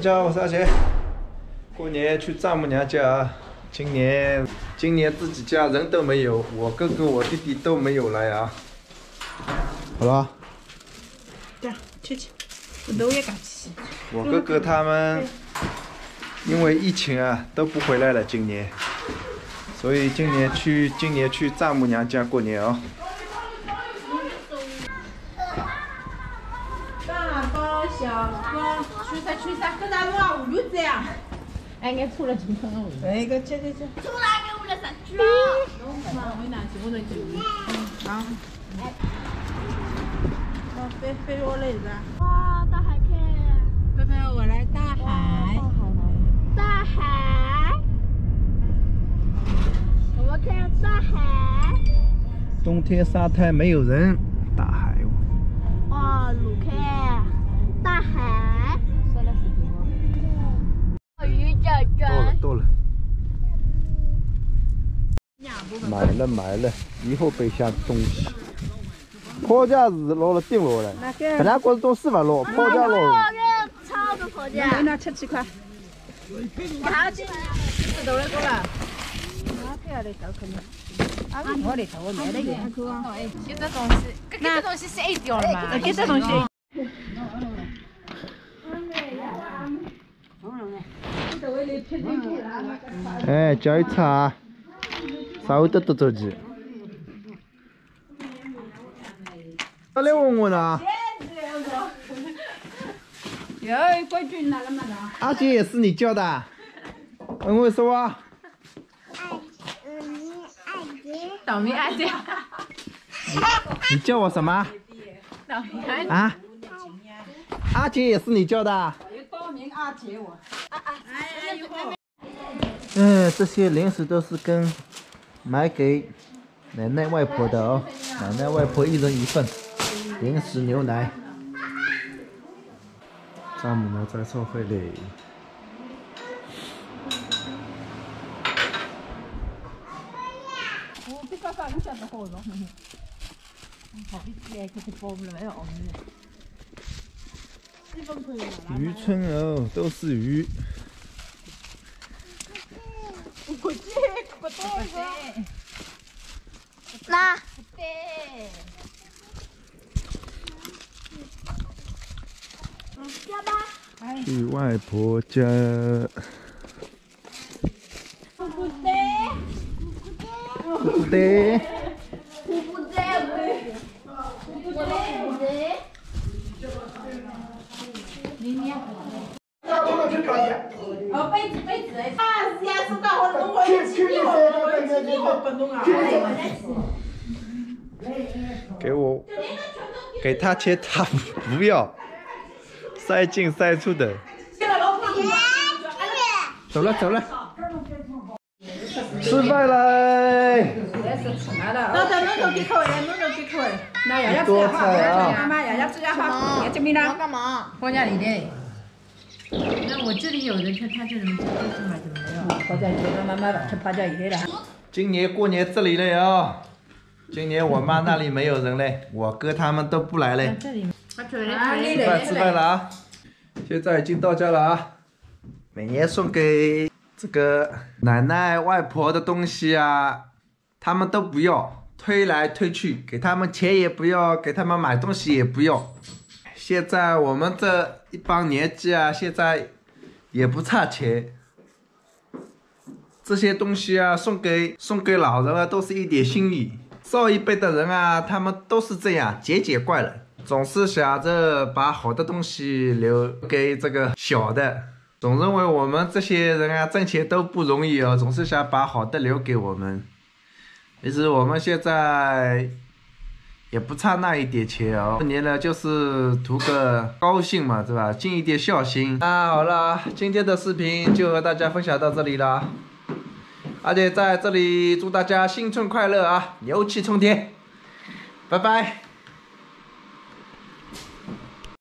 家好，我是阿杰。过年去丈母娘家，今年自己家人都没有，我哥哥、我弟弟都没有来啊。好了。 对，去，我也敢去。 我哥哥他们因为疫情啊都不回来了，今年，所以今年去丈母娘家过年哦。 小哥，吹啥？搿咱娃五六岁啊？哎，俺出来就看我。哎，搿这。出来给我来上去啊！我拿去，我能去。好。飞我来着。 哇，大海看。 飞飞，我来大海。 大海。我们看大海。 冬天沙滩没有人，大海。 哇，路看。 大海，鱼卷卷， 多了。买了，以后备下东西。抛家是落了定落了，本来觉着东西不落，抛家落。 超多抛家。 那7块。好几，10多了够了。那这样的都可以。啊，我的头买了一个。哎，这东西，这东西晒掉了嘛？这东西。 哎，叫一擦，稍微多走几。他来问我呢。 哟，规矩拿了嘛的。 阿姐也是你叫的？问我说啊。 倒霉阿姐。 你叫我什么？ 倒霉阿姐。 啊？阿姐也是你叫的？ 报名阿姐我。 这些零食都是买给奶奶外婆的哦，奶奶外婆一人一份，零食牛奶。丈母娘在收费嘞。 我这个啥你晓得好了？好一点，可是包不来哦。 渔村哦，都是鱼。 那。 去外婆家。 不对。 哦，杯子，啊，是呀，是到我弄我去不弄啊。 给他钱，他不要，塞进塞出的。走了，吃饭嘞。 那爷爷吃好，妈妈爷爷吃好，爷这边呢？ 干嘛？ 放家里的。那我这里有的他就能吃，这买就没有。放家里的妈妈吃趴家里的。 今年过年这里嘞哦，今年我妈那里没有人嘞，我哥他们都不来嘞。 这里。 吃饭了啊！现在已经到家了啊。每年送给这个奶奶外婆的东西啊，他们都不要，推来推去，给他们钱也不要，给他们买东西也不要。现在我们这一帮年纪啊，现在也不差钱。这些东西啊，送给老人啊，都是一点心意。上一辈的人啊，他们都是这样节俭怪人，总是想着把好的东西留给这个小的，总认为我们这些人啊，挣钱都不容易哦，总是想把好的留给我们。其实我们现在也不差那一点钱哦，过年了就是图个高兴嘛，是吧？尽一点孝心。那好了，今天的视频就和大家分享到这里了。而且在这里祝大家新春快乐啊，牛气冲天，拜拜。